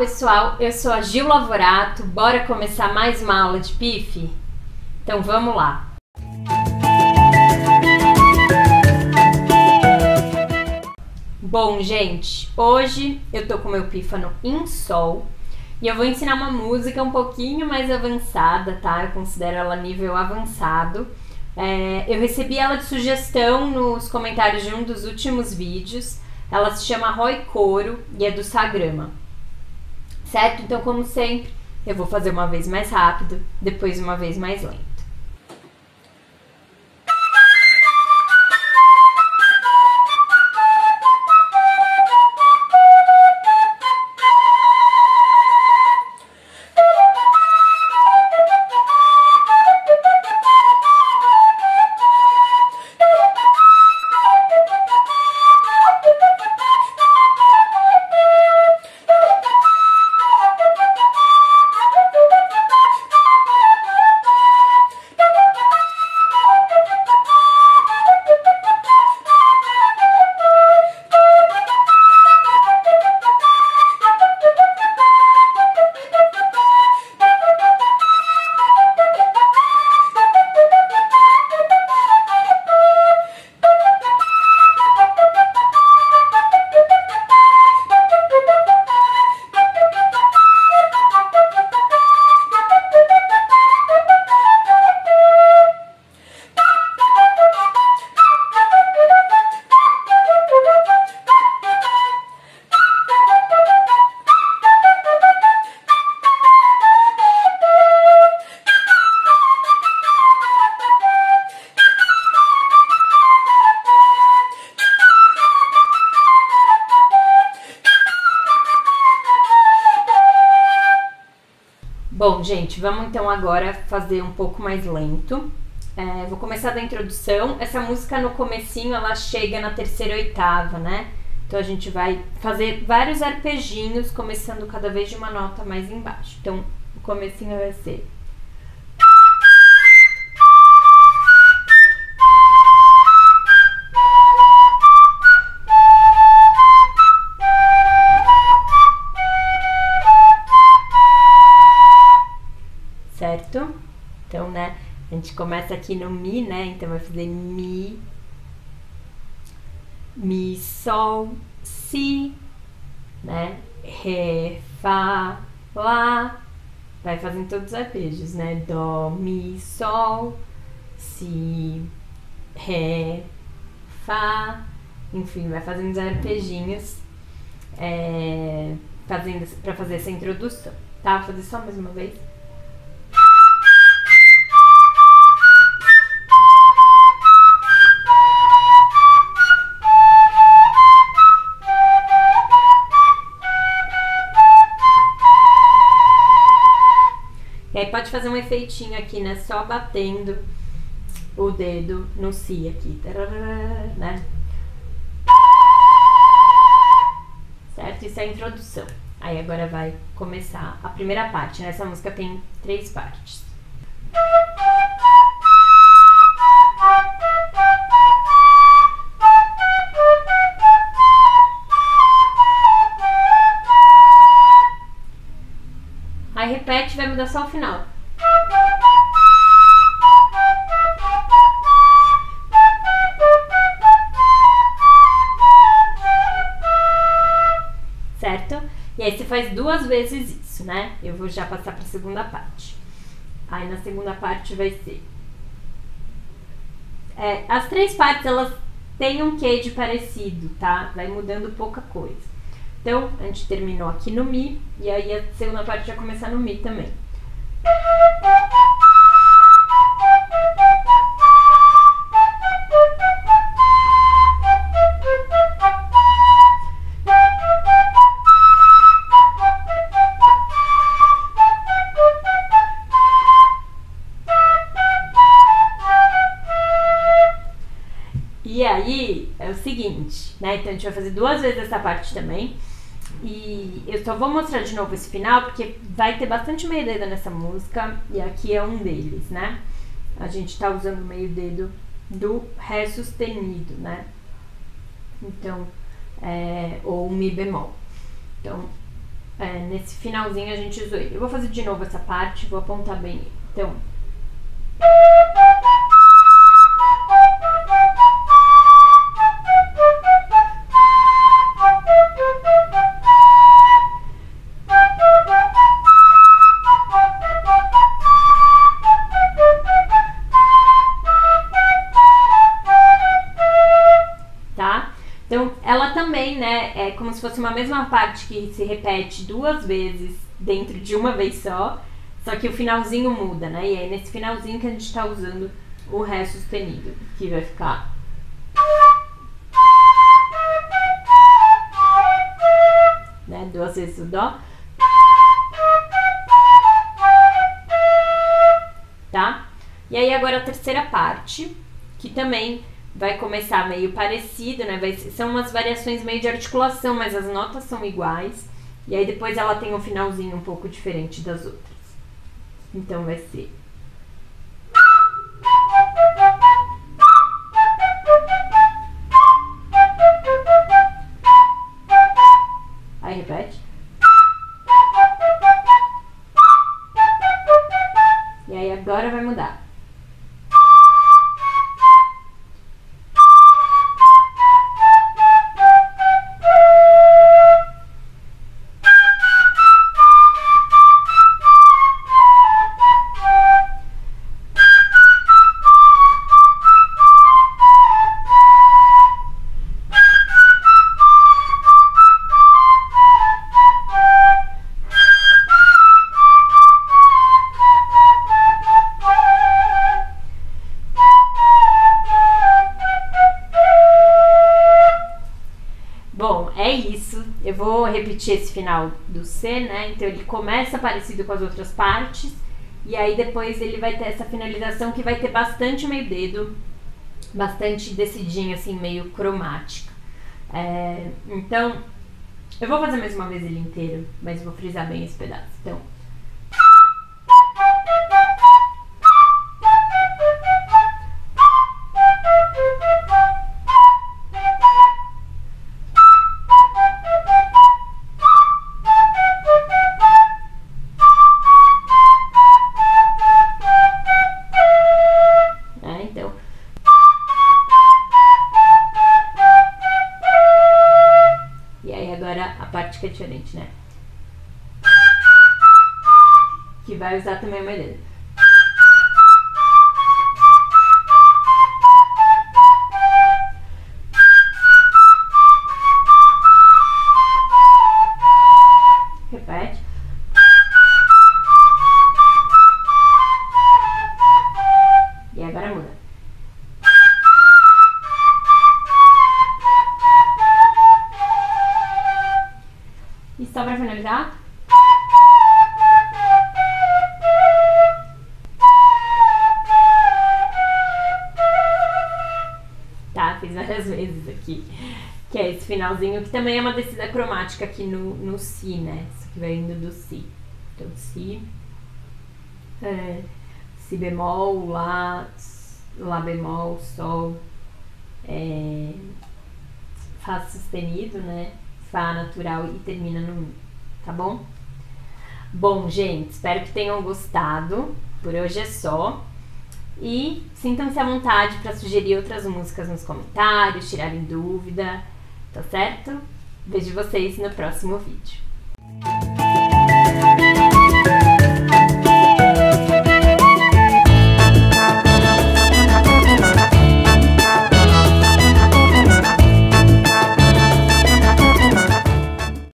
pessoal, eu sou a Gil Lavorato, bora começar mais uma aula de pife? Então vamos lá! Bom, gente, hoje eu tô com o meu pífano em sol e eu vou ensinar uma música um pouquinho mais avançada, tá? Eu considero ela nível avançado. Eu recebi ela de sugestão nos comentários de um dos últimos vídeos. Ela se chama Roy Coro e é do Sagrama. Certo? Então, como sempre, eu vou fazer uma vez mais rápido, depois uma vez mais lento. Bom, gente, vamos então agora fazer um pouco mais lento. Vou começar da introdução. Essa música no comecinho, ela chega na terceira oitava, né? Então a gente vai fazer vários arpejinhos, começando cada vez de uma nota mais embaixo. Então o comecinho vai ser... Certo? Então, né, a gente começa aqui no Mi, né, então vai fazer Mi, Mi, Sol, Si, né, Ré, Fá, Lá, vai fazendo todos os arpejos, né, Dó, Mi, Sol, Si, Ré, Fá, enfim, vai fazendo os arpejinhos, pra fazer essa introdução, tá? Vou fazer só mais uma vez. E aí pode fazer um efeitinho aqui, né? Só batendo o dedo no Si aqui, né? Certo? Isso é a introdução. Aí agora vai começar a primeira parte, né? Essa música tem 3 partes. Aí repete, vai mudar só o final. Certo? E aí você faz 2 vezes isso, né? Eu vou já passar para a segunda parte. Aí na segunda parte vai ser... as 3 partes, elas têm um quê de parecido, tá? Vai mudando pouca coisa. Então, a gente terminou aqui no Mi, e aí a segunda parte vai começar no Mi também. E aí, é o seguinte, né? Então a gente vai fazer 2 vezes essa parte também. E eu só vou mostrar de novo esse final, porque vai ter bastante meio dedo nessa música, e aqui é um deles, né? A gente tá usando o meio dedo do Ré sustenido, né? Então, ou Mi bemol. Então, nesse finalzinho a gente usou ele. Eu vou fazer de novo essa parte, vou apontar bem ele. Então... Então, ela também, né, é como se fosse uma mesma parte que se repete 2 vezes dentro de uma vez só que o finalzinho muda, né, e é nesse finalzinho que a gente tá usando o Ré sustenido, que vai ficar... né, 2 vezes o Dó. Tá? E aí agora a terceira parte, que também... vai começar meio parecido, né? São umas variações meio de articulação, mas as notas são iguais. E aí depois ela tem um finalzinho um pouco diferente das outras. Então vai ser... Aí repete. E aí agora vai mudar. Bom, é isso. Eu vou repetir esse final do C, né? Então ele começa parecido com as outras partes e aí depois ele vai ter essa finalização que vai ter bastante meio dedo, bastante decidinho, assim, meio cromática. Então, eu vou fazer mais uma vez ele inteiro, mas vou frisar bem esse pedaço. Então... Agora a parte que é diferente, né? Que vai usar também o meu dedo. Repete. E agora muda. E só pra finalizar. Tá, fiz várias vezes aqui. Que é esse finalzinho, que também é uma descida cromática aqui no Si, né? Isso aqui vai indo do Si. Então, Si. Si bemol, Lá bemol, Sol. Fá sustenido, né? Fá natural e termina no Mi, tá bom? Bom, gente, espero que tenham gostado. Por hoje é só. E sintam-se à vontade para sugerir outras músicas nos comentários, tirarem dúvida, tá certo? Vejo vocês no próximo vídeo.